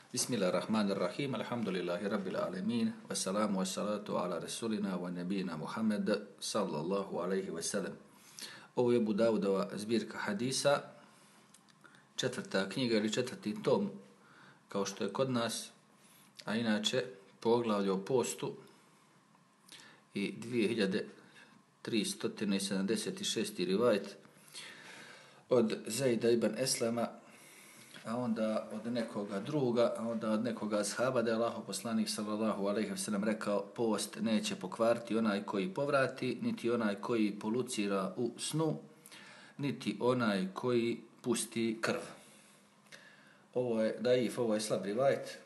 Bismillahirrahmanirrahim, alhamdulillahi rabbil alemin, wassalamu wassalatu ala rasulina wa nabina Muhammed sallallahu alaihi wasallam. Ovo je Abu Davudova zbirka hadisa, četvrta knjiga ili četvrti tom, kao što je kod nas, a inače poglavlje o postu i 2376. rivajet od Zejda ibn Eslama, a onda od nekoga druga, a onda od nekoga ashaba, da je Allahov poslanik sallallahu alejhi ve sellem rekao: post neće pokvariti onaj koji povrati, niti onaj koji polucira u snu, niti onaj koji pusti krv. Ovo je daif, ovo je slab rivajet,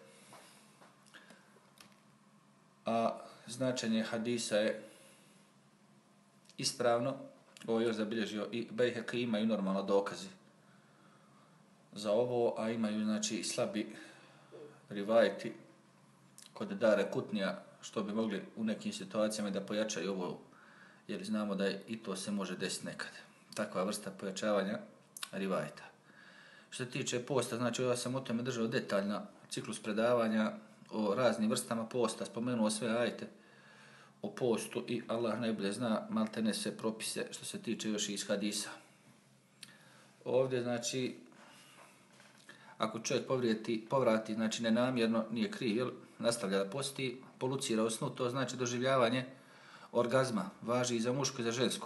a značenje hadisa je ispravno. Ovo je još zabilježio i Bejheki, imaju normalno dokazi za ovo, a imaju znači slabi rivajeti kod Dare Kutnija, što bi mogli u nekim situacijama da pojačaju ovo, jer znamo da i to se može desiti nekad. Takva vrsta pojačavanja rivajeta. Što se tiče posta, znači ja sam o tome držao detaljna ciklus predavanja o raznim vrstama posta, spomenuo sve ajete o postu i Allah najbolje zna maltene sve propise što se tiče još iz hadisa. Ovdje znači ako čovjek povrati, znači nenamjerno, nije kriv, jel, nastavlja da posti, polucira u snu, to znači doživljavanje orgazma, važi i za muško i za žensko.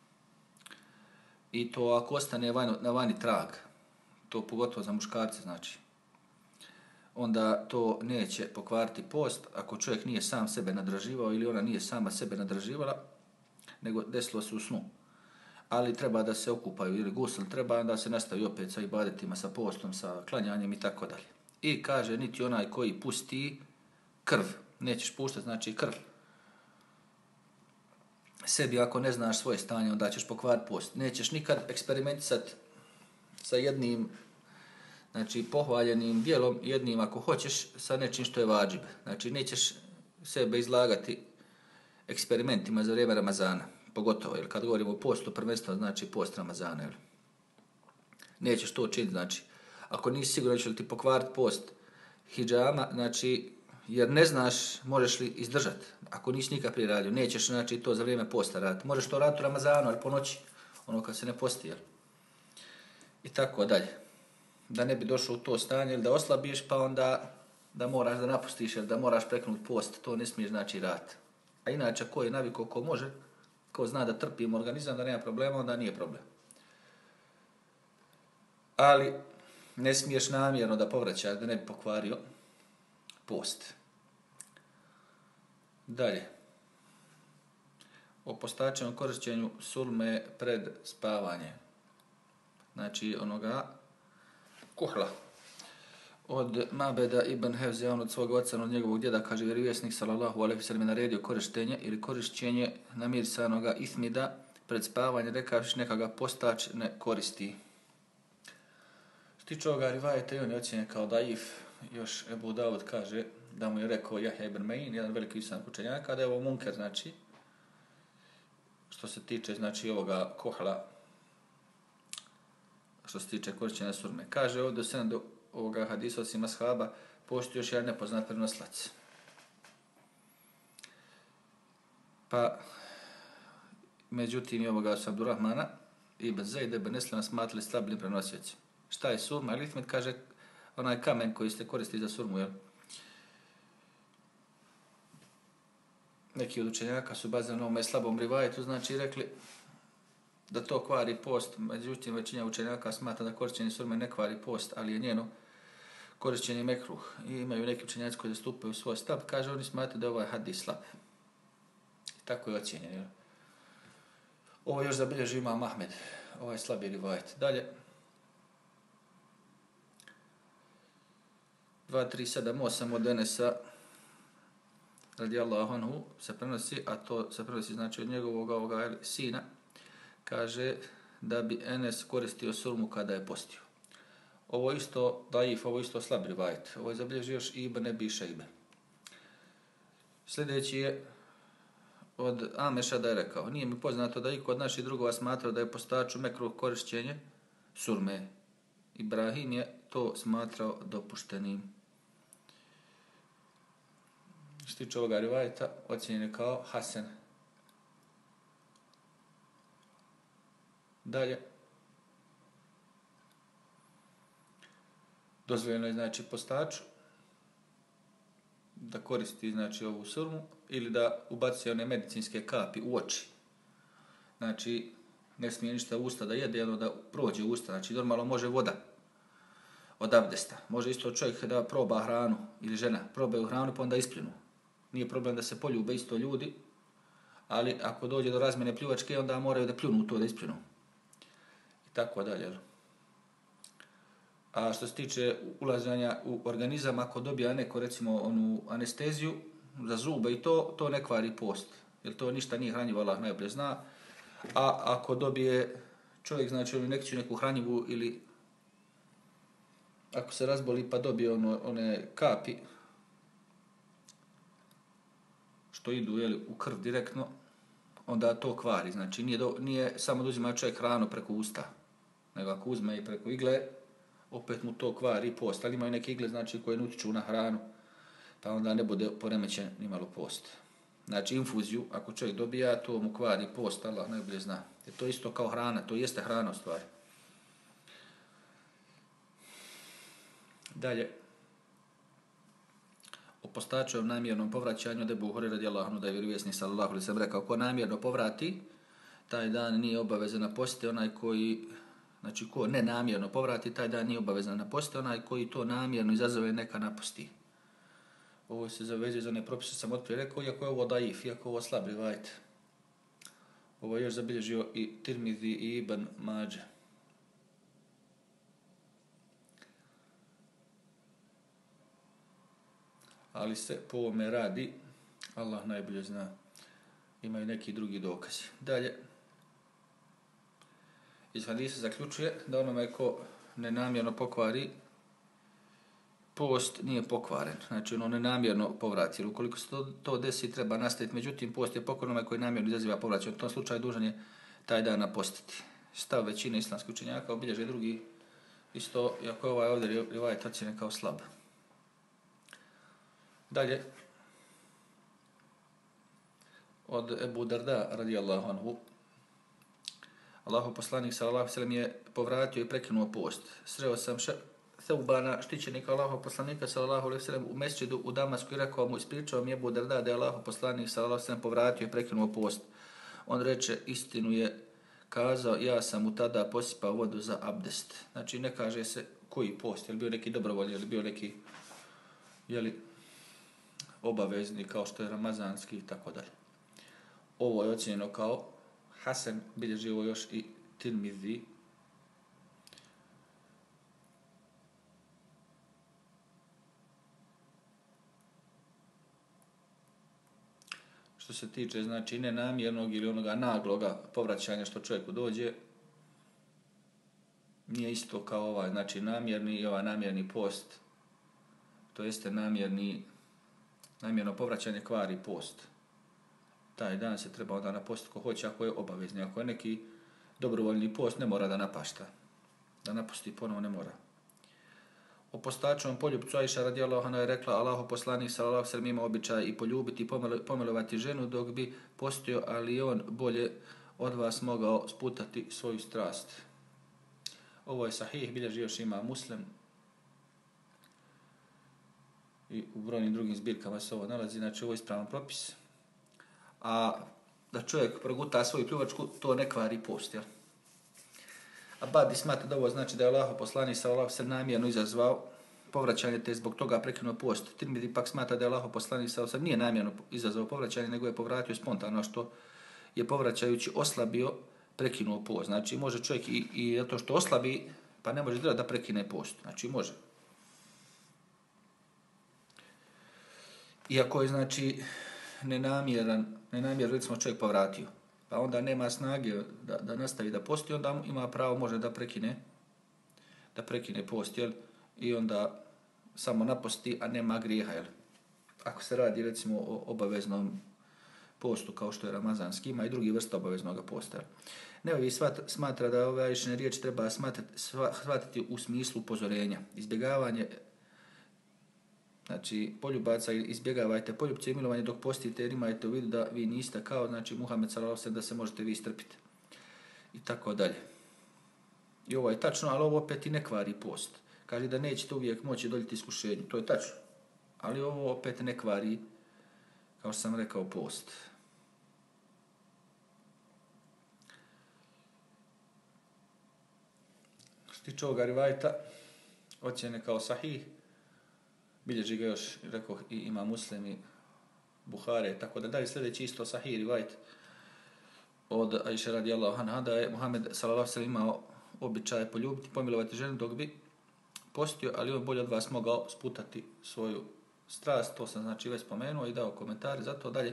I to ako ostane na vani trag, to pogotovo za muškarce znači, onda to neće pokvariti post ako čovjek nije sam sebe nadraživao ili ona nije sama sebe nadraživala, nego desilo se u snu. Ali treba da se okupaju ili gusl, treba da se nastavi opet sa ibadetima, sa postom, sa klanjanjem i tako dalje. I kaže, niti onaj koji pusti krv, nećeš puštati, znači krv. Sebi ako ne znaš svoje stanje, onda ćeš pokvariti post. Nećeš nikad eksperimentisati sa jednim, znači pohvaljenim dijelom, jednim ako hoćeš, sa nečim što je vađib. Znači nećeš sebe izlagati eksperimentima za vrijeme Ramazana. Pogotovo, jer kad govorimo o postu, prvenstveno znači post Ramazana. Jer nećeš to učiniti, znači, ako nisi siguran će li ti pokvariti post hidžama, znači, jer ne znaš možeš li izdržati. Ako nisi nikad prije radio, nećeš znači to za vrijeme posta raditi. Možeš to raditi u Ramazanu, ali po noći, ono kad se ne posti, jel? I tako dalje. Da ne bi došao u to stanje, ili da oslabiš, pa onda da moraš da napustiš, jer da moraš prekinuti post, to ne smiješ znači raditi. A inače, ko je navikao, ko može, ko zna da trpim organizam, da nema problema, onda nije problem. Ali ne smiješ namjerno da povraćaš, da ne bi pokvario post. Dalje. O postačenom korišćenju surme pred spavanje. Znači onoga kuhla. Od Mabeda ibn Hevze, on od svog oca, od njegovog djeda, kaže vjerovjesnik sallallahu alejhi ve sellem naredio korištenje ili korišćenje namirisanoga ismida pred spavanje, rekavši neka ga postač ne koristi. Što tiče ovoga rivajeta, i on je ocjenjen kao daif. Još Abu Davud kaže da mu je rekao Jahja ibn Ma'in, jedan veliki islamski učenjak, da je ovo munker, znači, što se tiče znači ovoga kohla, što se tiče korišćenja surme. Kaže ovdje se do ovoga hadisa od ashaba postoji još jedan nepoznat prenoslac. Pa, međutim, i ovoga su Abdurrahmana ibn Zejda ibn Eslama smatrali slabim prenosjecima. Šta je surma? Ilithmet kaže onaj kamen koji se koristi za surmu, jel? Neki od učenjaka su bazirani na ovome slabom rivajetu, znači rekli da to kvari post, međutim većina učenjaka smatra da korišćenje surme ne kvari post, ali je njeno korišćenje mekruh. I imaju neki učenjaci koji zastupaju svoj stav, kaže oni smatraju da je ovaj hadis slab. I tako je ocjenjen. Jel? Ovo još zabilježi Imam Ahmed, ovaj slabi rivajet. Dalje. 2378 od Enesa radijallahu anhu se prenosi, a to se prenosi znači od njegovog ovoga sina, kaže da bi Enes koristio surmu kada je postio. Ovo isto daif, ovo isto slab rivajet. Ovo je zabilježio još Ibn Ebi Šejbe. Sljedeći je od Ameša da je rekao: nije mi poznato da iko od naših drugova smatrao da je postaču mekruh korišćenje surme. Ibrahim je to smatrao dopuštenim. Što se tiče ovoga rivajeta, ocijenjen je kao hasen. Dalje. Dozvoljeno je, znači, postaču da koristi, znači, ovu surmu ili da ubacuje one medicinske kapi u oči. Znači, ne smije ništa u usta da jede, jedno da prođe u usta. Znači, normalno može voda od abdesta. Može isto čovjek da proba hranu ili žena probaju hranu pa onda ispljunu. Nije problem da se poljube isto ljudi, ali ako dođe do razmjene pljuvačke, onda moraju da pljunu to, da ispljunu. I tako dalje. A što se tiče ulaženja u organizam, ako dobija neko, recimo, onu anesteziju za zube i to ne kvari post. Jer to ništa nije hranjivo, Allah najbolje zna. A ako dobije čovjek, znači, injekciju neku hranjivu ili ako se razboli pa dobije one kapi što idu, jeli, u krv direktno, onda to kvari. Znači, nije samo da uzima čovjek hranu preko usta, nego ako uzme i preko igle, opet mu to kvari post. Ali imaju neke igle, znači, koje ne utiču na hranu, pa onda ne bude poremećen nimalo post. Znači, infuziju, ako čovjek dobija, to mu kvari post, Allah najbolje zna. Jer to isto kao hrana, to jeste hrana u stvari. Dalje. O postačovom namjernom povraćanju, da Ebu Hurajra radijallahu anhu, da je vjerovjesnik sallallahu alejhi ve sellem rekao, ko namjerno povrati, taj dan nije obavezan na poste, onaj koji, znači, ko nenamjerno povrati, taj dan nije obavezan na poste, onaj koji to namjerno izazove, neka napusti. Ovo se zavezuje za one propise, sam otprije rekao, iako je ovo daif, iako je ovo slab rivajt. Ovo je još zabilježio i Tirmizi i Ibn Mađe. Ali se po ovome radi, Allah najbolje zna, imaju neki drugi dokazi. Dalje, iz hadisa zaključuje da onome ko nenamjerno pokvari post, nije pokvaren. Znači, ono nenamjerno povrati. Jer ukoliko se to desi, treba nastaviti. Međutim, post je pokvaren onome koji namjerno izaziva povraćaj. U tom slučaju dužan je taj dan napostiti. Stav većine islamskih učenjaka, obilježe drugi isto, iako je ovaj ovdje rivajet ocjenjen kao slab. Dalje, od Ebu Darda radijallahu anhu, Allahu poslanik sallallahu alejhi ve sellem je povratio i prekinuo post. Sreo sam Seubana, štićenika Allahu poslanika sallallahu alejhi ve sellem u mesdžidu u Damasku i rekao mu, ispričao mi Ebu Darda da je Allahu poslanik sallallahu alejhi ve sellem povratio i prekinuo post. On reče, istinu je kazao, ja sam mu tada posipao vodu za abdest. Znači, ne kaže se koji post, je li bio neki dobrovoljni, je li bio neki, obavezni, kao što je ramazanski i tako dalje. Ovo je ocjenjeno kao hasen, bilježi ovo još i Tirmizi. Što se tiče, znači, nenamjernog ili onoga nagloga povraćanja što čovjeku dođe, nije isto kao ovaj, znači, namjerni i ovaj namjerni post, to jeste namjerno povraćanje kvari post. Taj dan se treba onda napostiti ko hoće, ako je obavezni. Ako je neki dobrovoljni post, ne mora da napašta. Da napusti ponovo ne mora. O postačovom poljubcu Ajša radijallahu anha je rekla, Allahu poslanik sallallahu alejhi ve sellem ima običaj i poljubiti i pomilovati ženu dok bi postio, ali on bolje od vas mogao sputati svoju strast. Ovo je sahih, bilježi još ima Muslim. I u brojnim drugim zbirkama se ovo nalazi, znači ovo je ispravan propis. A da čovjek proguta svoju pljuvačku, to ne kvari post, jel? A Badi smatra da ovo znači da je Allahu poslanik sallallahu alejhi ve sellem namjerno izazvao povraćanje, te zbog toga prekinuo post. Tirmizi pak smatra da je Allahu poslanik sallallahu alejhi ve sellem nije namjerno izazvao povraćanje, nego je povratio spontano, što je povraćajući oslabio, prekinuo post. Znači može čovjek i zato što oslabi, pa ne može da prekine post. Znači može. Iako je, znači, nenamjerno, recimo, čovjek povratio, pa onda nema snage da nastavi da posti, onda ima pravo, može da prekine post, jel? I onda samo naposti, a nema grijeha, jel? Ako se radi, recimo, o obaveznom postu, kao što je ramazanski, ima i drugi vrsta obaveznog posta. Nevevi smatra da ove Ajšine riječi treba shvatiti u smislu upozorenja, izbjegavanje Znači, poljubaca izbjegavajte poljubce i milovanje dok postite jer imajte u vidu da vi niste kao, znači, Muhammed s.a.v. da se možete vi strpiti. I tako dalje. I ovo je tačno, ali ovo opet i ne kvari post. Kaže da nećete uvijek moći doljiti iskušenju. To je tačno. Ali ovo opet ne kvari, kao što sam rekao, post. Što tiče ovoga rivajta, ocjene kao sahih, bilježi ga još, rekao, i ima Muslim i Buhare, tako da dalje sljedeći isto sahih rivajt od Aisha radijallahu anha da je Muhammed s.a.v. imao običaje poljubiti, pomilovati ženu dok bi postio, ali on bolje od vas mogao sputati svoju strast, to sam znači već spomenuo i dao komentari, zato dalje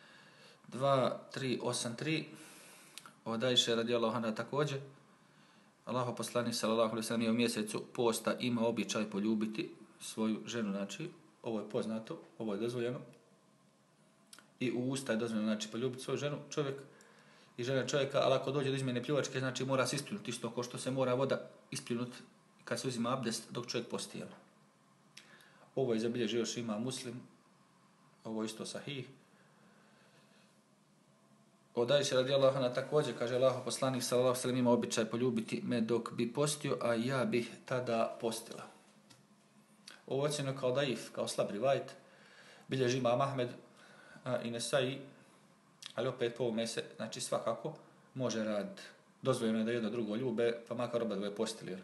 2383 od Aisha radijallahu anha također. Allahov poslanik sallallahu alejhi ve sellem je u mjesecu posta ima običaj poljubiti svoju ženu, znači ovo je poznato, ovo je dozvoljeno. I u usta je dozvoljeno, znači poljubiti svoju ženu, čovjek i žena čovjeka, ali ako dođe do izmjene pljuvačke, znači mora se ispljunuti, isto kao što se mora voda ispljunuti kad se uzima abdest dok čovjek posti. Ovo je zabilježio još ima Muslim, ovo isto sahih. Od Aisha radijallahu anha također kaže Allahov poslanik sallallahu alejhi ve sellem ima običaj poljubiti me dok bi postio, a ja bih tada postila. Ovo ocjeno kao daif, kao slab rivajt, bilježi imam Ahmed i Nesai, ali opet po ovome se, znači svakako može raditi. Dozvoljeno je da jedno drugo ljube, pa makar oba dvoje postili.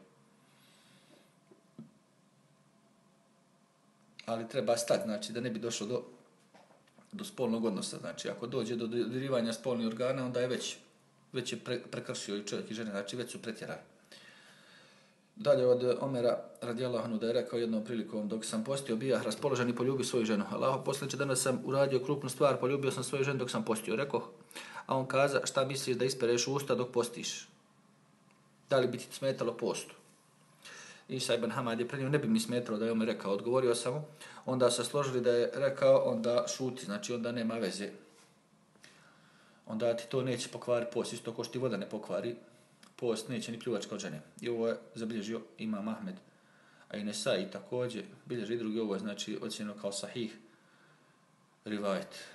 Ali treba stati, znači da ne bi došlo do spolnog odnosa. Znači ako dođe do dodirivanja spolnih organa, onda je već je prekršio i čovjek i žena, znači već su pretjerali. Dalje od Omera radijallahu anhu da je rekao jednom prilikom dok sam postio bijah raspoložen i poljubio svoju ženu. Allahov poslaniče, danas sam uradio krupnu stvar, poljubio sam svoju ženu dok sam postio. Rekao, a on kaza šta misliš da ispereš usta dok postiš? Da li bi ti smetalo postu? Isa ibn Hamad je prenio, ne bi mi smetalo da je Omer rekao, odgovorio sam mu. Onda se složili da je rekao, onda šuti, znači onda nema veze. Onda ti to neće pokvari post, isto ko što ti voda ne pokvari post, neće ni pljuvačka od žene. I ovo je zabilježio imam Ahmed, a i Nesai također, bilježi i drugi, ovo je znači ocjenjeno kao sahih rivajt.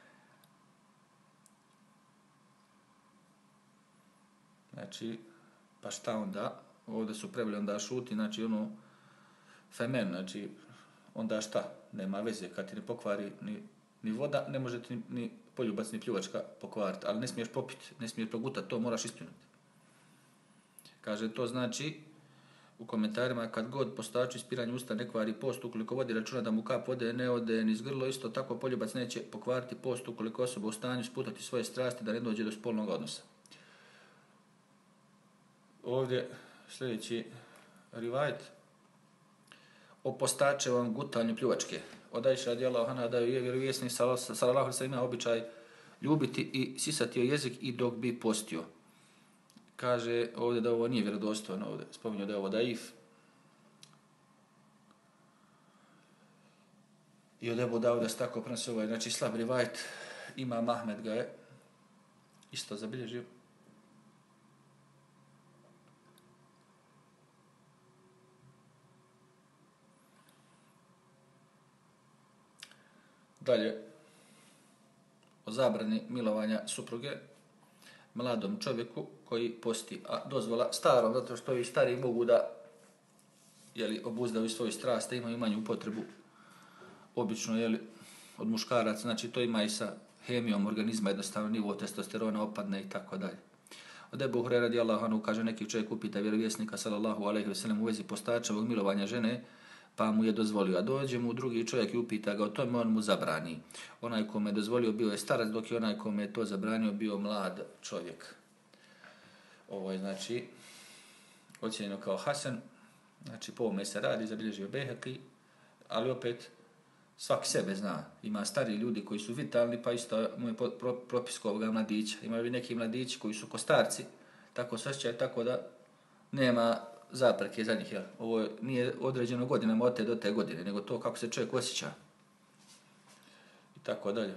Znači, pa šta onda? Ovdje su preveli onda šuti, znači ono femen, znači onda šta? Nema veze, kad ti ne pokvari ni voda, ne može ti ni poljubac, ni pljuvačka pokvariti, ali ne smiješ popiti, ne smiješ progutati, to moraš ispuniti. Kaže, to znači u komentarima kad god postaču ispiranje usta ne kvari post, ukoliko vodi računa da mu kap vode ne ode niz grlo, isto tako poljubac neće pokvariti post ukoliko osoba u stanju sputati svoje strasti da ne dođe do spolnog odnosa. Ovdje sljedeći rivajt o postačevom gutanju pljuvačke. Od Aisha radijallahu anha da je vjerovjesnik sallallahu alejhi ve sellem ima običaj ljubiti i sisati jezik i dok bi postio. Kaže ovdje da ovo nije vjerodostojno, ovdje spominje da je ovo daif. I od Ebu Dauda se tako prenosi ovaj, znači slab rivajt, imam Ahmed ga je isto zabilježio. Dalje, o zabrani milovanja supruge mladom čovjeku koji posti, a dozvola starom, zato što i stari mogu da obuzdaju svoju strast, imaju manju potrebu, obično od muškaraca, znači to ima i sa hemijom organizma, jednostavno nivo testosterona opadne i tako dalje. Od Ebu Hurajre radijallahu anhu kaže neki čovjek upita vjerovjesnika sallallahu alejhi ve sellem u vezi postačevog milovanja žene, pa mu je dozvolio. A dođe mu drugi čovjek i upita ga o tome, on mu zabrani. Onaj kome je dozvolio bio je starac, dok je onaj kome je to zabranio bio mlad čovjek. Ovo je znači ocjenjeno kao Hasan, znači po ovome se radi, zabilježio Bejhaqi, ali opet svaki sebe zna. Ima stari ljudi koji su vitalni, pa isto mu je propis ovoga mladića. Imaju neki mladići koji su ko starci, tako se osjećaju, tako da nema zapreke za njih. Ovo nije određeno godinama od te do te godine, nego to kako se čovjek osjeća. I tako dalje.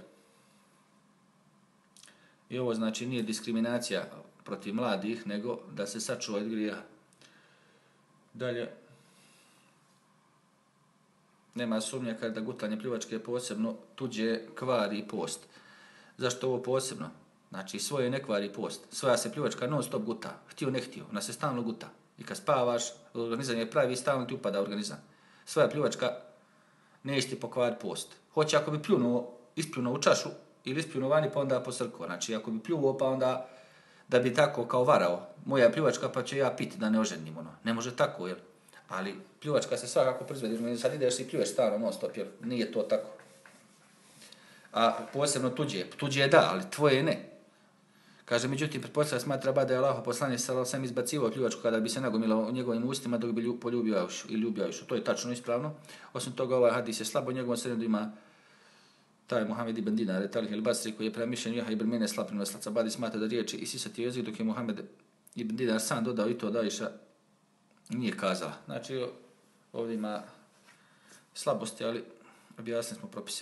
I ovo znači nije diskriminacija protiv mladih, nego da se sačuva od grijeha. Dalje, nema sumnje kada da gutanje pljuvačke posebno tuđe kvari post. Zašto ovo posebno? Znači, svoje ne kvari post. Svoja se pljuvačka non stop guta. Htio, ne htio. Ona se stalno guta. I kad spavaš, organizam je pravi i stalno ti upada organizam. Svoja pljuvačka neće ti pokvari post. Hoće ako bi ispljunuo u čašu ili ispljunuo vani pa onda posrkao. Znači, ako bi pljuo pa onda da bi tako kao varao. Moja pljuvačka pa će ja piti da ne oženim ono. Ne može tako, jel? Ali pljuvačka se svakako proizvodi. Sad ideš i pljuješ stalno non stop, jel? Nije to tako. A posebno tuđe. Tuđe je da, ali tvoje ne. Kaže, međutim, pretpostavlja smatra da je Allah poslanik sallallahu alejhi ve sellem izbacivao pljuvačku kada bi se nagomila u njegovim ustima dok bi poljubio Ajšu ili ljubio Ajšu. To je tačno ispravno. Osim toga, ovaj hadis je slabo, u njegovom sredu ima taj Muhammed ibn Dinar, Talih el-Basri, koji je prema mišljenju Jaha ibn Mene slab prenoslac. Abadi smatra da riječi isisatio jezik, dok je Muhammed ibn Dinar sam dodao i to da Ajša nije kazala. Znači, ovdje ima slabosti, ali objasnili smo propise.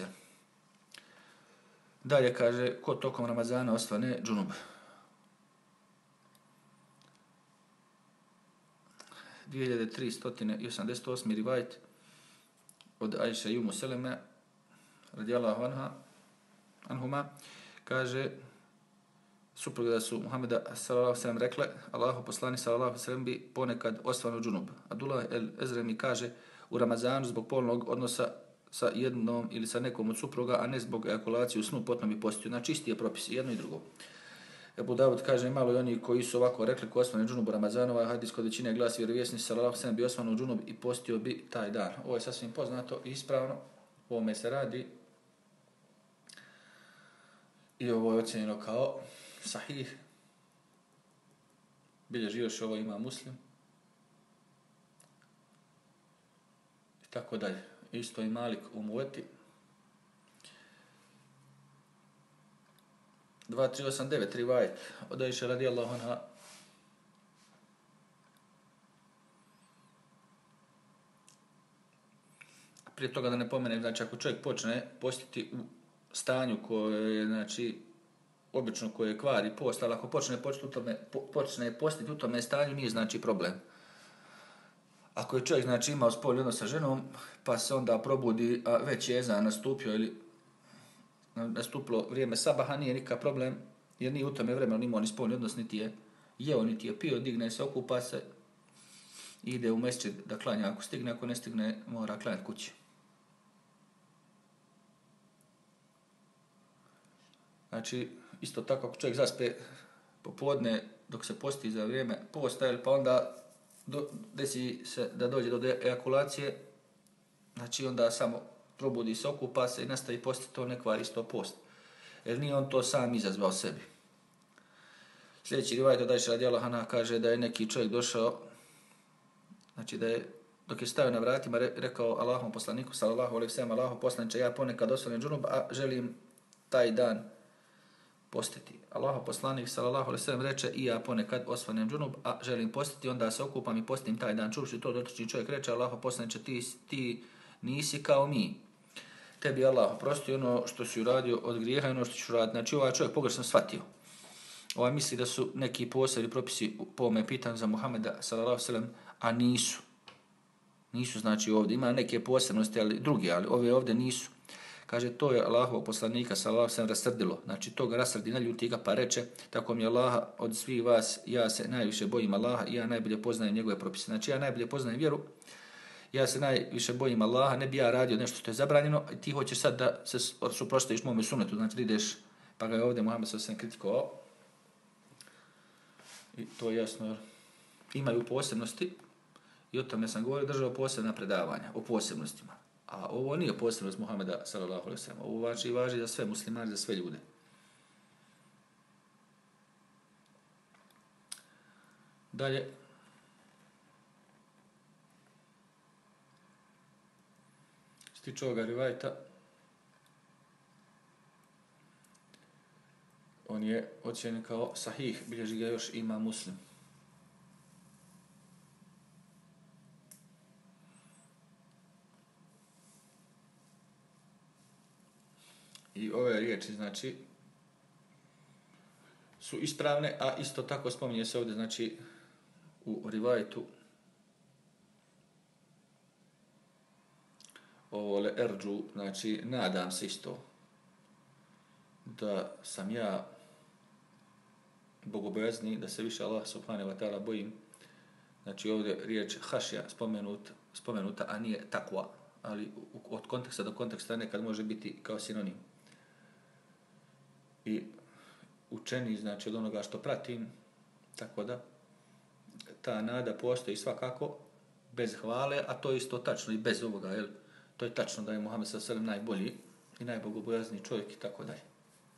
Dalje kaže, ko tokom Ramazana osvane džunub. 2388. rivajt od Ajše i Umu Seleme radijallahu anhuma kaže supruga da su Muhameda sallallahu alejhi ve sellem rekle Allahu poslanik sallallahu alejhi ve sellem bi ponekad osvanu džunub. Abdullah el-Ezremi kaže u Ramazanu zbog polnog odnosa sa jednom ili sa nekom od supruga, a ne zbog ejakulacije u snu, potom bi postio. Znači, isti je propis, jedno i drugo. Ebu Davud kaže, malo i oni koji su ovako rekli ko osvane džunub u Ramazanu, ovaj hadis kod većine glasi vjerovjesnik sallallahu alejhi ve sellem bi osvanu džunub i postio bi taj dan. Ovo je sasvim poznato i ispravno. O ovome se radi. I ovo je ocjenjeno kao sahih. Bilježi još ovo ima Muslim. I tako dalje. Isto i Malik u Muveti. 2389 rivajt od Ajše radijallahu anha. Prije toga da ne pomenem, znači ako čovjek počne postiti u stanju koje je, znači, obično koje kvari post, ali ako počne postiti u tome stanju, nije znači problem. Ako je čovjek, znači, imao spolni odnos sa ženom, pa se onda probudi, a već je ezan nastupio ili nastupilo vrijeme sabaha, nije nikakav problem, jer nije u tome vremenu imao ni spolni odnos, niti je jeo, niti je pio, digne se, okupa se, ide u mesdžid da klanja ako stigne, ako ne stigne, mora klanjati kući. Znači, isto tako, ako čovjek zaspe popodne dok se posti za vrijeme posta, pa onda desi se da dođe do ejakulacije, znači onda samo probudi se, okupa se i nastavi postiti, to ne kvari 100%. Jer nije on to sam izazvao sebi. Sljedeći rivajt od Ajše radijallahu anha kaže da je neki čovjek došao, znači da je, dok je stavio na vratima, rekao Allahom poslaniku, sallallahu alejhi ve sellem, Allahov poslaniče, ja ponekad osvanem džunub, a želim taj dan postiti. Allahov poslanik, sallallahu alejhi ve sellem, reče i ja ponekad osvanem džunub, a želim postiti, onda se okupam i postim taj dan. Čuvši to, dotični čovjek reče, Allahov poslaniče, ti nisi kao mi. Tebi Allah oprosti ono što si uradio od grijeha i ono što ću raditi. Znači, ovaj čovjek pogrešno shvatio. Ovaj misli da su neki posebni propisi po ovome pitanju za Muhameda, sallallahu alejhi ve sellem, a nisu. Nisu, znači, ovdje. Ima neke posebnosti, ali drugi, ali ove ovdje nisu. Kaže, to je Allahov poslanika, sallallahu alejhi ve sellem, rasrdilo. Znači, to ga rasrdi, naljuti ga, pa reče, tako mi je Allah od svih vas, ja se najviše bojim Allaha i ja najbolje poznajem njegove propise. Znači, ja najbolje poznajem vjeru, ja se najviše bojim Allaha, ne bi ja radio nešto što je zabranjeno, i ti hoćeš sad da se suprotstaviš mome sunnetu, znači ideš, pa ga je ovdje Muhammed sallallahu alejhi ve sellem kritikovao. I to je jasno, imaju posebnosti, i o tome sam govorio, držao posebna predavanja o posebnostima. A ovo nije posebnost Muhameda sallallahu alejhi ve sellem, ovo važi za sve muslimane, za sve ljude. Dalje, tiče ovoga rivajta, on je ocjenjen kao sahih, bilježi ga još ima Muslim. I ove riječi, znači, su ispravne, a isto tako spominje se ovdje, znači, u rivajtu ovo le erđu, znači nadam se isto da sam ja bogobojazni, da se više Allah subhanahu wa ta'ala bojim. Znači ovdje riječ hašja spomenuta, a nije takva, ali od konteksta do konteksta nekad može biti kao sinonim. I učeni, znači od onoga što pratim, tako da ta nada postoji svakako bez hvale, a to je isto tačno i bez ovoga, jel? To je tačno da je Muhammed sallallahu alejhi ve sellem najbolji i najbogobojazniji čovjek i tako dalje.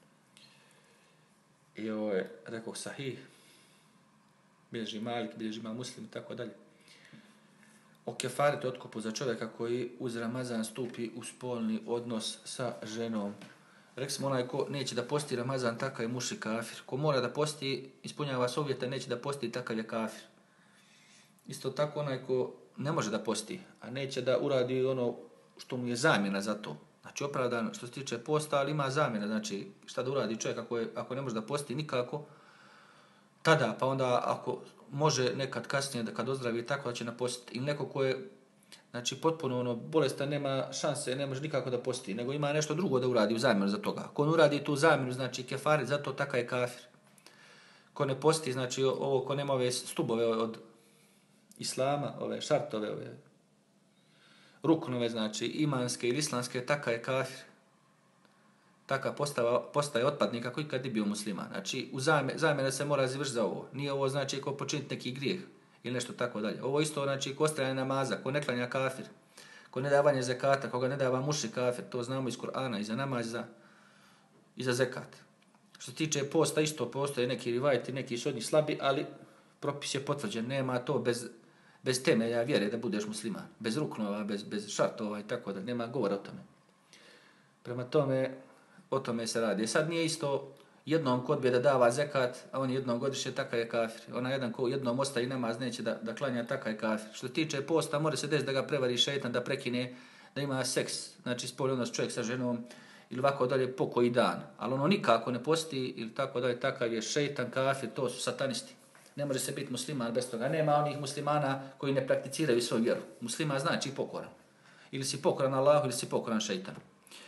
I ovo je, rekao sahih, bilježi Malik, bilježi Imam Muslim i tako dalje. O kefaretu otkupu za čovjeka koji uz Ramazan stupi u spolni odnos sa ženom. Rekli smo, onaj ko neće da posti Ramazan, takav je mušrik kafir. Ko mora da posti, ispunjava se uvjete, neće da posti, takav je kafir. Isto tako onaj ko ne može da posti, a neće da uradi ono što mu je zamjena za to. Znači opravdan što se tiče posta, ali ima zamjena. Znači šta da uradi čovjek ako ne može da posti nikako, tada, pa onda ako može nekad kasnije da kad ozdravi tako da će napostiti. Ili neko ko je znači potpuno bolestan, nema šanse, ne može nikako da posti, nego ima nešto drugo da uradi u zamjenu za toga. Ako on uradi tu zamjenu, znači kefaret, zato takav je kafir. Ko ne posti, znači ovo ko nema ove stubove od islama, ove šartove, ove ruknove, znači imanske ili islamske, takav je kafir. Takav postaje otpadnik ako ikad je bio musliman. Znači u zamjene se mora završiti za ovo. Nije ovo znači ko počiniti neki grijeh ili nešto tako dalje. Ovo isto znači ko ostaje namaza, ko ne klanja kafir, ko ne davanje zekata, koga ne dava mušrik kafir, to znamo iz Kur'ana, i za namaz i za zekat. Što se tiče posta, isto postoje neki rivajeti, neki su od njih slabi, ali propis je potvrđen. Nema to bez temelja vjere da budeš musliman. Bez ruknova, bez šartova i tako da nema govora o tome. Prema tome, o tome se radi. Sad nije isto jednom ko odbije da dava zekat, a on jednom godišnje, takav je kafir. Ona jedan ko jednom ostaje namaz neće da klanja, takav je kafir. Što se tiče posta, može se desiti da ga prevari šejtan, da prekine, da ima seks, znači spolni odnos čovjek sa ženom ili ovako dalje po koji dan. Ali ono nikako ne posti ili tako dalje, takav je šejtan, kafir, to su satanisti. Ne može se biti musliman bez toga. Nema onih muslimana koji ne prakticiraju svoju vjeru. Musliman znači pokoran. Ili si pokoran Allahu ili si pokoran šejtanu.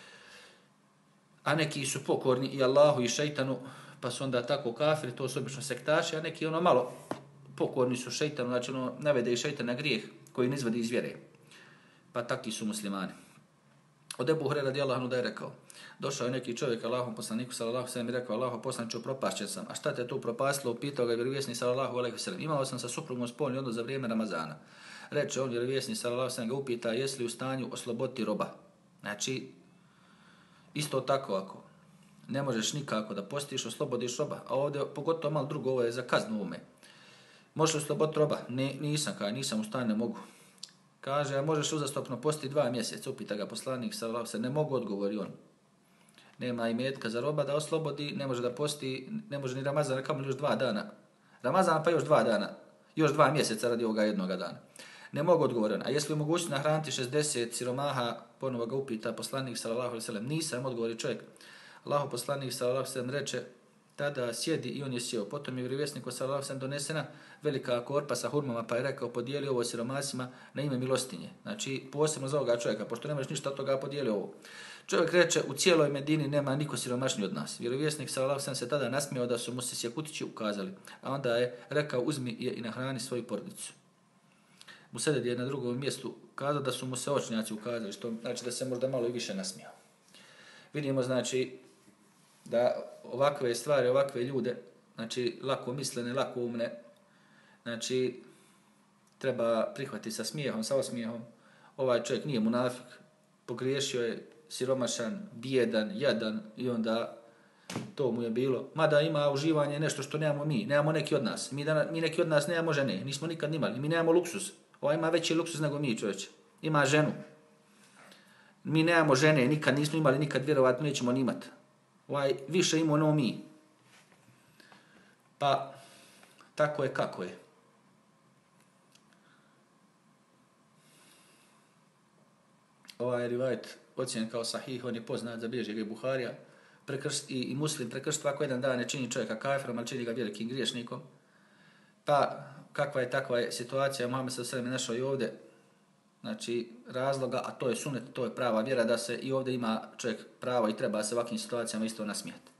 A neki su pokorni i Allahu i šejtanu, pa su onda tako kafiri, to su obično sektaši, a neki ono malo pokorni su šejtanu, znači ono navede i šejtan na grijeh koji ne izvadi iz vjere. Pa takvi su muslimani. Od Ebu Hurajre radijallahu anhu da je rekao, došao je neki čovjek Allahom poslaniku sallallahu alejhi ve sellem i rekao, Allaho poslaniče, upropašćen sam. A šta te tu propaslo? Upitao ga vjerovjesnik sallallahu alejhi ve sellem. Imao sam sa suprugom spolni odnos za vrijeme Ramazana. Reče on, vjerovjesnik sallallahu alejhi ve sellem ga upita, jesi li u stanju osloboditi roba? Znači, isto tako ako ne možeš nikako da postiš, oslobodiš roba. A ovdje pogotovo malo drugo, ovo je za kaznu ume. Možeš osloboditi roba? Nisam u stanju, ne mogu. Kaže, a možeš uzastopno postiti 2 mjeseca? Upita ga poslanik, sallallahu alejhi ve sellem, ne mogu, odgovori on. Nema imetka za roba da oslobodi, ne može da posti, ne može ni Ramazan, kamoli još 2 dana. Ramazan pa još 2 dana, još 2 mjeseca radi ovoga jednoga dana. Ne mogu, odgovoren. A jesi li mogući nahraniti 60 siromaha? Ponovo ga upita poslanik sallallahu alejhi ve sellem. Nisam, odgovori čovjek. Allahu poslanik sallallahu alejhi ve sellem reče, tada sjedi i on je sjeo. Potom je vjerovjesniku sallallahu alejhi ve sellem donesena velika korpa sa hurmama, pa je rekao, podijeli ovo siromasima na ime milostinje. Znači posebno za ovoga čovjeka, pošto nemaš ništa od toga, podijeli ovo. Čovjek reče, u cijeloj Medini nema niko siromašniji od nas. Vjerovjesnik sallallahu alejhi ve sellem se tada nasmijao da su mu se sjekutići ukazali. A onda je rekao, uzmi je i nahrani svoju porodicu. Museded je na drugom mjestu kazao da su mu se očnjaci ukazali, što znači da se možda malo i više nasmijao. Vidimo znači da ovakve stvari, ovakve ljude, znači lako mislene, lako umne, znači treba prihvatiti sa smijehom, sa osmijehom. Ovaj čovjek nije munafik, pogriješio je, siromašan, bijedan, jadan i onda to mu je bilo. Mada ima uživanje nešto što nemamo neki od nas. Mi neki od nas nemamo žene, nismo nikad nimali, mi nemamo luksus. Ovaj ima veći luksus nego mi, čovječe. Ima ženu. Mi nemamo žene, nikad nismo imali, nikad vjerovatno nećemo ni imati. Ovaj više imamo no mi. Pa, tako je kako je. Ovaj rivajet ocjenjen kao sahih, on je poznat za bilježeg i Buharija. I Muslim prekršt svako jedan dan ne čini čovjeka kafirom, ali čini ga velikim griješnikom. Pa, kakva je takva je situacija, Muhammed sallallahu alejhi ve sellem našao i ovdje znači razloga, a to je sunet, to je prava vjera da se i ovdje ima čovjek pravo i treba se ovakvim situacijama isto nasmijati.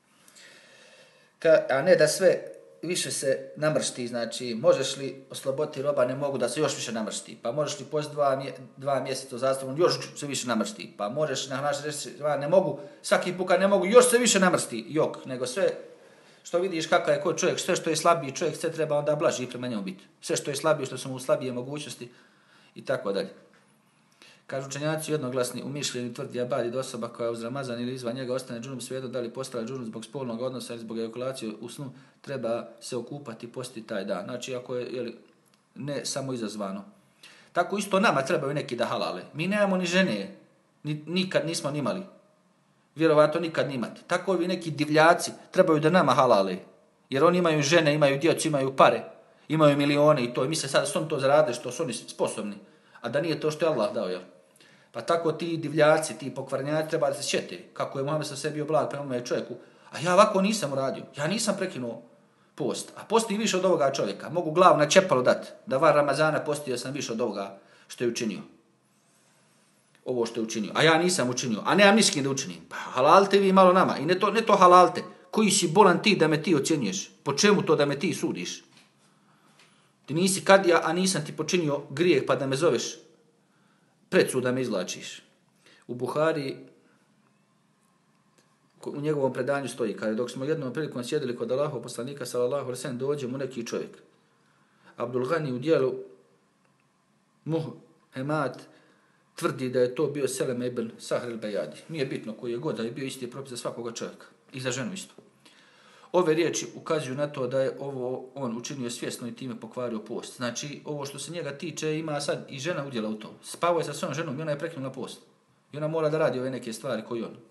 A ne da sve više se namršti, znači možeš li osloboditi roba, ne mogu da se još više namršti, pa možeš li poslije 2 mjeseca uzastopno još se više namršti, pa možeš na naš reći, ne mogu, svaki puka ne mogu, još se više namršti, jok, nego sve što vidiš kakav je ko čovjek, sve što je slabiji čovjek, sve treba onda blaži prema njemu biti. Sve što je slabiji, što su mu slabije mogućnosti i tako dalje. Kažu učenjaci jednoglasni u mišljenju tvrdi Abadi da osoba koja uz Ramazan ili izvan njega ostane džunup, svejedno da li postala džunup zbog spolnog odnosa ili zbog ejakulacije u snu, treba se okupati i postiti taj dan. Znači ako je ne samo izazvano. Tako isto nama trebaju neki da halale. Mi nemamo ni žene, nikad nismo nimali. Vjerovatno nikad nimati. Tako ovi neki divljaci trebaju da nama halale. Jer oni imaju žene, imaju djecu, imaju pare, imaju milione i to. I mi se sad s tom to zaradili što su oni sposobni. A da nije to što je Allah dao, jel? Pa tako ti divljaci, ti pokvarnjaci treba da se sjete kako je Muhammed sa sebi bio blag prema mome čovjeku. A ja ovako nisam uradio. Ja nisam prekinuo post. A posti više od ovoga čovjeka. Mogu glavu na čepalo dati. Da van Ramazana postio sam više od ovoga što je učinio. Ovo što je učinio. A ja nisam učinio. A nemam niskim da učinim. Pa halalte vi malo nama. I ne to halalte. Koji si bolan ti da me ti ocjenjuješ? Po čemu to da me ti sudiš? Ti nisi kadija, a nisam ti počinio grijeh pa da me zoveš pred sud da me izvlačiš. U Buhari u njegovom predanju stoji kaže dok smo jednom prilikom sjedili kod Allahov poslanika sallallahu alejhi ve sellem dođe mu neki čovjek. Abdul Gani u dijelu Muhemad tvrdi da je to bio Seleme ibn Sahr el-Bejadi. Nije bitno koji je god da je bio isti propis za svakoga čovjeka. I za ženu isto. Ove riječi ukazuju na to da je ovo on učinio svjesno i time pokvario post. Znači, ovo što se njega tiče ima sad i žena udjela u to. Spavao je sa svojom ženom i ona je prekinula post. I ona mora da radi ove neke stvari koji on.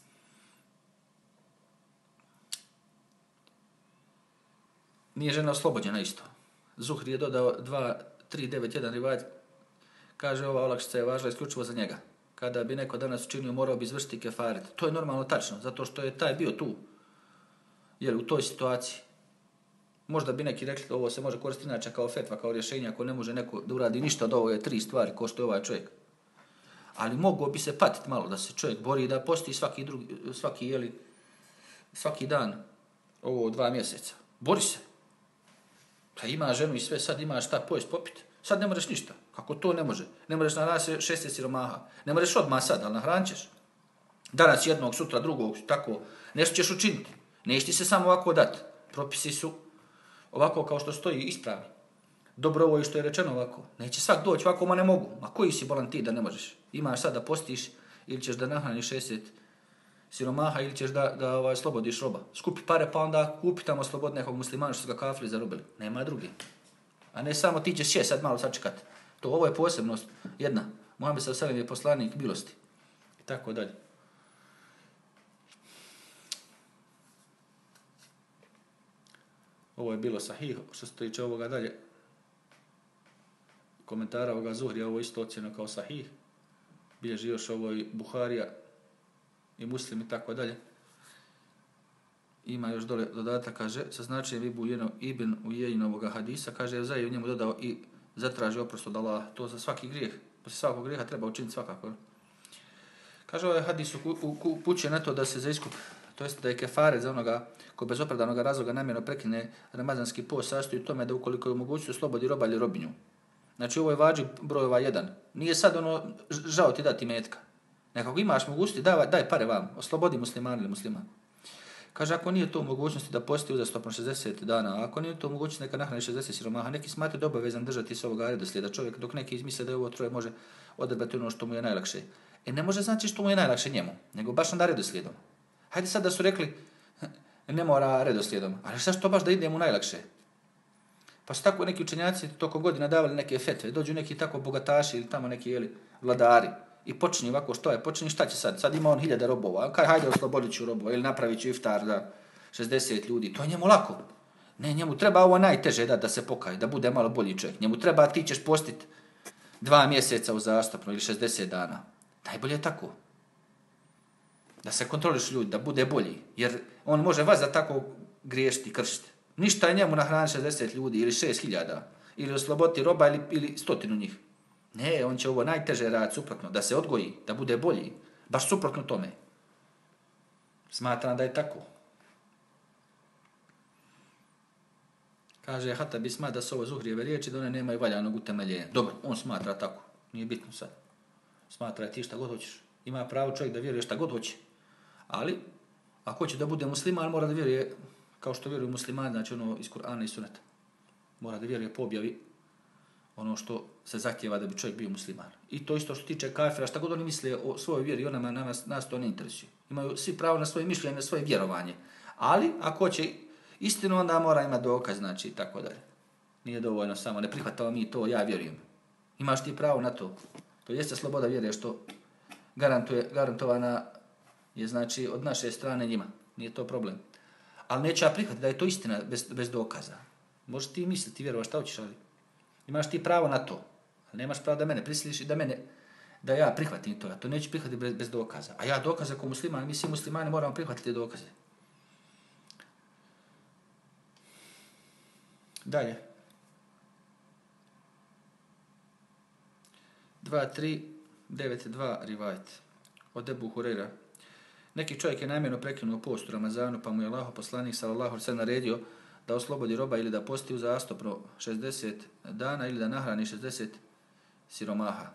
Nije žena oslobođena isto. Zuhri je dodao 391 rivajet. Kaže ova olakšica je važna isključivo za njega. Kada bi neko danas učinio, morao bi izvršiti kefaret. To je normalno tačno, zato što je taj bio tu. Jer u toj situaciji. Možda bi neki rekli ovo se može koristiti inače kao fetva, kao rješenje, ako ne može neko da uradi ništa od ove 3 stvari ko što je ovaj čovjek. Ali mogao bi se patiti malo da se čovjek bori da posti svaki dan ovo 2 mjeseca. Bori se. Pa ima ženu i sve, sad ima šta pojest popit. Sad ne možeš ništa. Kako to ne može? Ne možeš nahraniti 6 siromaha. Ne možeš odmah sad, ali nahrančeš. Danas jednog, sutra drugog, tako. Nešto ćeš učiniti. Neće ti se samo ovako dati. Propisi su ovako kao što stoji ispravni. Dobro ovo je što je rečeno ovako. Neće svak doći ovako, ma ne mogu. Ma koji si bolan ti da ne možeš? Imaš sad da postiš ili ćeš da nahraniš 60 siromaha ili ćeš da slobodiš roba. Skupi pare pa onda kupi tamo slobod nekog muslimana što su ga kafili zarobili. Nema druge. A ne samo ti ćeš sad malo sačekati. Ovo je posebnost jedna. Muhammed sallallahu alejhi ve sellem je poslanik milosti. I tako dalje. Ovo je bilo sahih, što se tiče ovoga dalje. Komentara ovoga Zuhrija, ovo isto ocjeno kao sahih. Bilježi još ovo i Buharija i Muslim i tako dalje. Ima još dole dodatak, kaže, sa značajem Ibn Ujejin ovoga hadisa, kaže, je zajedno njemu dodao i zatraži oprost od Allaha. To za svaki grijeh, poslije svakog grijeha treba učiniti svakako. Kaže, ovaj hadis upućuje na to da se za iskup, to jest da je kefaret za onoga ko bez opravdanog razloga namjerno prekine ramazanski post sastoji u tome da ukoliko je u mogućnosti oslobodi roba ili robinju. Znači ovo je vađib brojeva 1. Nije sad žao ti dati metka. Nekako imaš mogućnosti, daj pare vam, oslobodi musliman ili musliman. Kaže, ako nije to u mogućnosti da posti uzastopno 60 dana, ako nije to u mogućnosti neka nahrani 60 siromaha, neki smatraju da obavezan držati se ovoga redoslijeda čovjek, dok neki izmisle da je ovo troje može odabrati ono što mu je najlakše. Ne može znači što mu je najlakše njemu, nego baš onda redoslijedom. Hajde sad da su rekli, ne mora redoslijedom, ali što baš da ide mu najlakše? Pa su tako neki učenjaci tokom godina davali neke fetve, dođu neki tako bogataši ili tamo neki vladari i počinje ovako što je, počinje šta će sad? Sad ima on 1000 robova, kaj hajde oslobodit ću robova ili napravit ću iftar za 60 ljudi, to je njemu lako. Ne, njemu treba ovo najteže da se pokaje, da bude malo bolji čovjek. Njemu treba, ti ćeš postiti 2 mjeseca uzastopno ili 60 dana. Najbolje je tako. Da se kontroliš ljudi, da bude bolji. Jer on može vas da tako griješiti, kršiti. Ništa je njemu nahraniti 60 ljudi ili 6000. Ili osloboditi roba ili 100 njih. Ne, on će ovo najteže raditi suprotno, da se odgoji, da bude bolji. Baš suprotno tome. Smatram da je tako. Kaže Hatab Ismail da su ovo Zuhrijeve riječi, da one nemaju valjanog utemeljenja. Dobro, on smatra tako. Nije bitno sad. Smatra ti šta god hoćeš. Ima pravo čovjek da vjeruje šta god hoće. Ali, ako hoće da bude musliman, mora da vjeruje kao što vjeruju muslimani, znači ono iz Kur'ana i Suneta. Mora da vjeruje po objavi ono što se zahtjeva da bi čovjek bio musliman. I to isto što tiče kafira, šta god oni misle o svojoj vjeri, nas to ne interesuje. Imaju svi pravo na svoje mišljenje, na svoje vjerovanje. Ali, ako hoće istinu, onda mora imati dokaz, znači i tako dalje. Nije dovoljno samo, ne prihvatamo mi to, ja vjerujem. Imaš ti pravo na to. To jeste sloboda vjere što garantovana je znači od naše strane njima. Nije to problem. Ali neće ja prihvatiti da je to istina bez dokaza. Možeš ti misliti, vjerovaš šta hoćeš, ali imaš ti pravo na to. Ali nemaš pravo da mene prisiliš i da ja prihvatim to. Ja to neću prihvatiti bez dokaza. A ja dokaze kao musliman, mi svi muslimani moramo prihvatiti dokaze. Dalje. 2392 rivajet od Ebu Hureyra. Neki čovjek je namjerno prekinuo post u Ramazanu, pa mu je Allahov poslanik sallallahu alejhi ve sellem naredio da oslobodi roba ili da posti uzastopno 60 dana ili da nahrani 60 siromaha.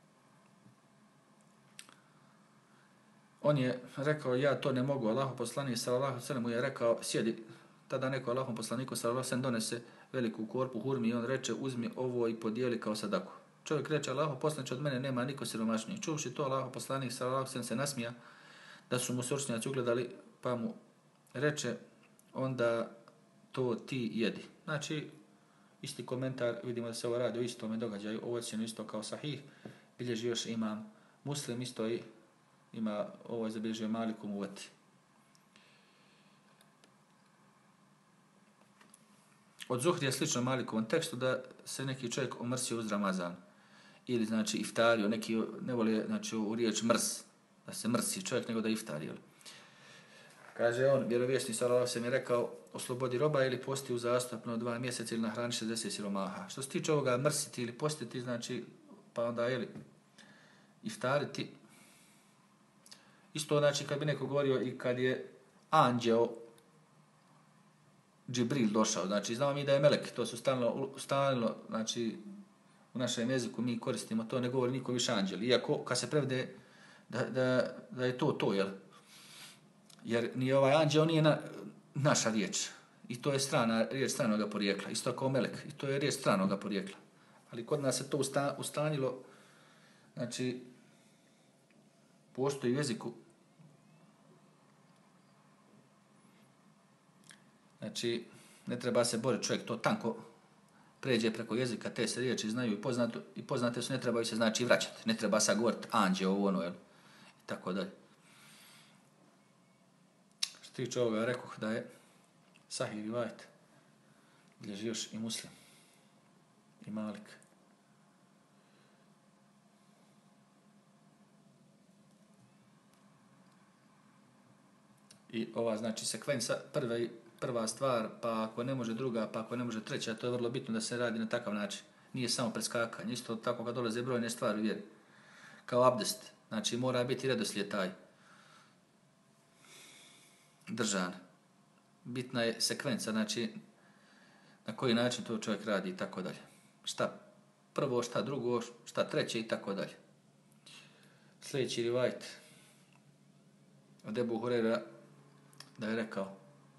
On je rekao, ja to ne mogu. Allahov poslanik sallallahu alejhi ve sellem mu je rekao, sjedi. Tada neko Allahov poslaniku sallallahu alejhi ve sellem donese veliku korpu hurmi i on reče, uzmi ovo i podijeli kao sadaku. Čovjek reče, Allahov poslanik, od mene nema niko siromašniji. Čuvši to, Allahov poslanik sallallahu alejhi ve sellem se nasmija da su mu stručnjaci ugledali, pa mu reče, onda to ti jedi. Znači, isti komentar, vidimo da se ovo radi o istome događaju, ovo je isto kao sahih, bilježi još imam Muslim, isto i ima, ovo je zabilježio Maliku Muvati. Od Zuhrija slično Malikovom tekstu da se neki čovjek omrsio uz Ramazan. Ili, znači, iftario, neki ne voli, znači, u riječ mrs, da se mrsi čovjek, nego da iftari. Kaže on, vjerovjesnik sallallahu alejhi ve sellem je rekao, oslobodi roba ili posti uzastopno 2 mjeseca ili nahrani 60 siromaha. Što se tiče ovoga mrsiti ili postiti, znači, pa onda, iftariti. Isto, znači, kad bi neko govorio i kad je anđeo Džibril došao, znači, znamo mi da je melek, to su stalno, znači, u našem jeziku mi koristimo to, ne govori niko više anđel. Iako, kad se prevede da je to, jel? Jer ni ovaj anđeo nije naša riječ. I to je riječ stranoga porijekla. Isto kao melek. I to je riječ stranoga porijekla. Ali kod nas se to ustanilo, znači, postoji u jeziku. Znači, ne treba se boriti, čovjek to tanko pređe preko jezika, te se riječi znaju i poznate su, ne trebaju se znači vraćati. Ne treba sad govoriti anđeo, ono, jel? I tako dalje. Što tiče ovoga, rekoh da je sahih rivajet, bilježi još i Muslim, i Malik. I ova, znači, sekvenca, prva stvar, pa ako ne može druga, pa ako ne može treća, to je vrlo bitno da se radi na takav način. Nije samo preskakanje, isto tako kad dolaze brojne stvari u vjeri. Kao abdest, znači mora biti redoslijed taj držan. Bitna je sekvenca, znači na koji način to čovjek radi i tako dalje. Šta prvo, šta drugo, šta treće i tako dalje. Sljedeći rivajet od Ebu Hureyra da je rekao,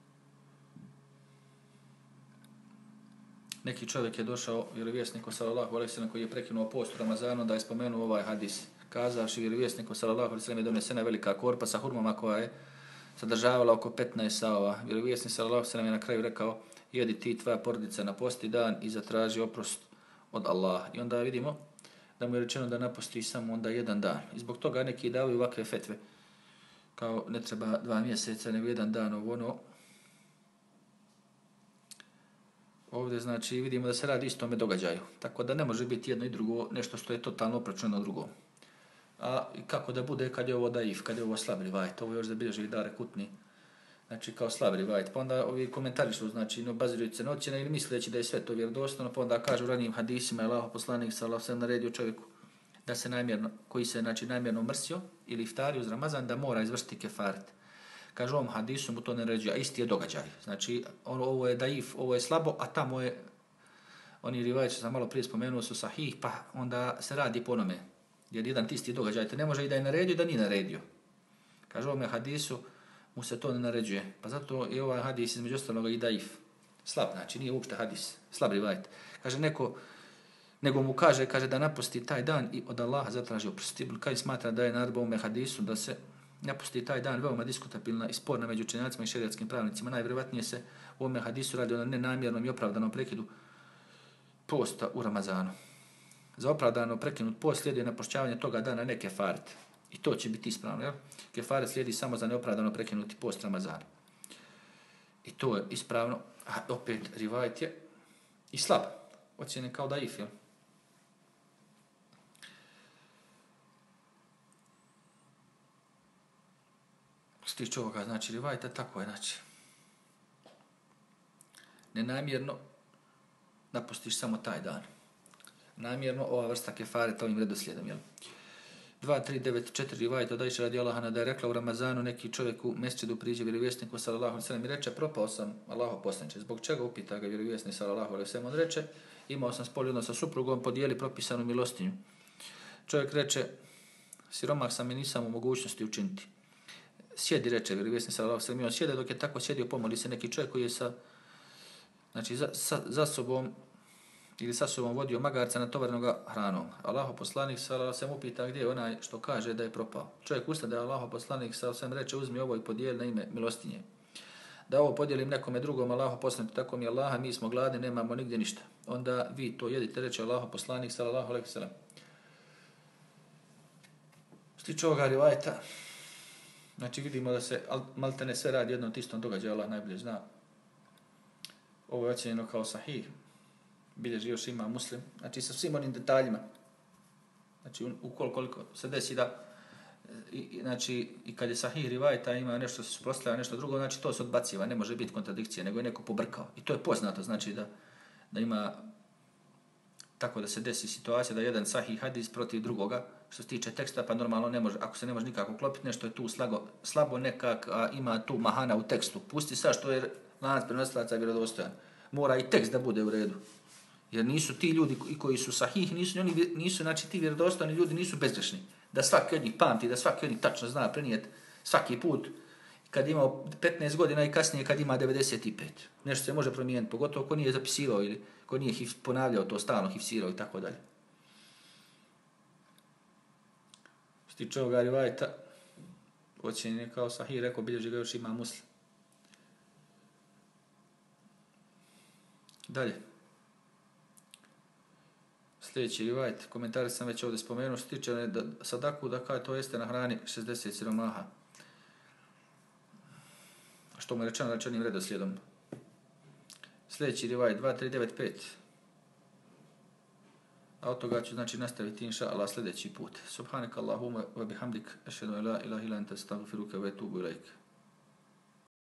neki čovjek je došao vjerovjesniku sallallahu alejhi ve sellem koji je prekinuo post u Ramazanu da je spomenuo ovaj hadis. Kazavši vjerovjesniku sallallahu alejhi ve sellem je donesena velika korpa sa hurmama koja je sadržavala oko 15 saova. Vjerovjesnik sallallahu alejhi ve sellem je na kraju rekao, jedi ti tvoja porodica na posti dan i zatraži oprost od Allaha. I onda vidimo da mu je rečeno da naposti samo onda jedan dan. I zbog toga neki davaju ovakve fetve. Kao ne treba 2 mjeseca, nego jedan dan ono. Ovdje znači vidimo da se radi istome događaju. Tako da ne može biti jedno i drugo nešto što je totalno opračeno drugom. A kako da bude kad je ovo daif, kad je ovo slab rivajet. Ovo još zabilježi i Dare Kutni znači kao slab rivajt. Pa onda ovi komentarišu, znači no bazirujući se na ocjene ili misleći da je sve to vjerodostojno, pa onda kažu u ranijim hadisima je Allahov poslanik sallallahu alejhi ve sellem naredio čovjeku da se namjerno, koji se znači namjerno mrsio ili iftario uz Ramazan, da mora izvršiti kefaret. Kaže, ovom hadisu mu to ne naređuje, a isti je događaj. Znači, ovo je daif, ovo je slabo, a tamo je, oni rivaji što sam malo prije spomenuo su sahih, pa onda se radi po onome. Jer jedan isti događaj te ne može i da je naredio i da nije naredio. Kaže, ovome hadisu mu se to ne naređuje. Pa zato je ovaj hadis između ostaloga i daif. Slab, znači nije uopšte hadis, slab rivajt. Kaže, nego mu kaže da napusti taj dan i od Allaha zatraži oprost. Kaj smatra da je naredba ovome hadisu da se napusti taj dan veoma diskutabilna i sporna među učenjacima i šerijatskim pravnicima. Najvjerovatnije se u ovome hadisu radi o nenamjernom i opravdanom prekidu posta u Ramazanu. Za opravdano prekinut post slijedi napušćavanje toga dana ne kefaret. I to će biti ispravno. Jel? Kefaret slijedi samo za neopravdano prekinuti post Ramazana. I to je ispravno. A opet rivajt je i slab. Ocjenen kao daif. Jel? Stiče ovoga, znači rivajta, tako je, znači. Nenamjerno napustiš samo taj dan. Namjerno ova vrsta kefareta ovim redoslijedom, jel? 2394 rivajta od Ajše radijallahu da je rekla u Ramazanu neki čovjek u mesčidu priđe vjerovjesniku sallallahu alejhi ve sellem i reče, propao sam Allahov poslanice. Zbog čega upita ga vjerovjesnik sallallahu alejhi ve sellem? On reče, imao sam spolni odnos sa suprugom, podijeli propisanu milostinju. Čovjek reče, siromah sam i nisam u mogućnosti učiniti. Sjedi, reče vjerovjesnik sallallahu alejhi ve sellem, on sjede, dok je tako sjedio, pomoli se neki čovjek koji je za sobom ili sa sobom vodio magarca natovarenog hranom. Allahov poslanik sallallahu alejhi ve sellem upita gdje je onaj što kaže da je propao. Čovjek ustade, Allahov poslanik sallallahu alejhi ve sellem reče, uzmi ovo i podijeli na ime milostinje. Da ovo podijelim nekome drugom, Allahov poslanik, tako mi Allaha, mi smo gladni, nemamo nigdje ništa. Onda vi to jedite, reče Allahov poslanik sallallahu alejhi ve sellem. Stiče ovoga rivajta, znači vidimo da se maltene sve radi jednom tistom događaju, Allah najbolje zna. Ovo je ocjenjeno kao sahih, bilježi još ima Muslim, znači sa svim onim detaljima. Znači ukoliko se desi da, i kad je sahih rivajta ima nešto se suprotstavlja, nešto drugo, znači to se odbaciva, ne može biti kontradikcija, nego je neko pobrkao. I to je poznato, znači da ima tako da se desi situacija da jedan sahih hadis protiv drugoga, što se tiče teksta, pa normalno ne može, ako se ne može nikako klopiti, nešto je tu slabo nekak, a ima tu mahana u tekstu. Pusti sad što je lanac prenosilaca vjerodostojan. Mora i tekst da bude u redu. Jer nisu ti ljudi koji su sahih, nisu znači ti vjerodostojni ljudi nisu bezgrešni. Da svaki od njih pamti, da svaki od njih tačno zna prenijeti svaki put kad ima 15 godina i kasnije kad ima 95. Nešto se može promijeniti, pogotovo ko nije zapisivao ili ko nije ponavljao to stalno, hifsirao i tako dalje. Što tiče ovoga rivajta, ocjenjen je kao sahih, rekao bilježi ga još ima Muslim. Dalje. Sljedeći rivajt, komentari sam već ovdje spomenuo, što tiče sadaku, da kada to jeste na hrani 60 siromaha. Što mu je rečeno rečenim redoslijedom. Sljedeći rivajt, 2395. A od toga ću znači nastaviti inša Allah sljedeći put. Subhanak Allahumma wa bihamdik, ašhadu an la ilaha illa anta, astaghfiruka wa atubu ilaik.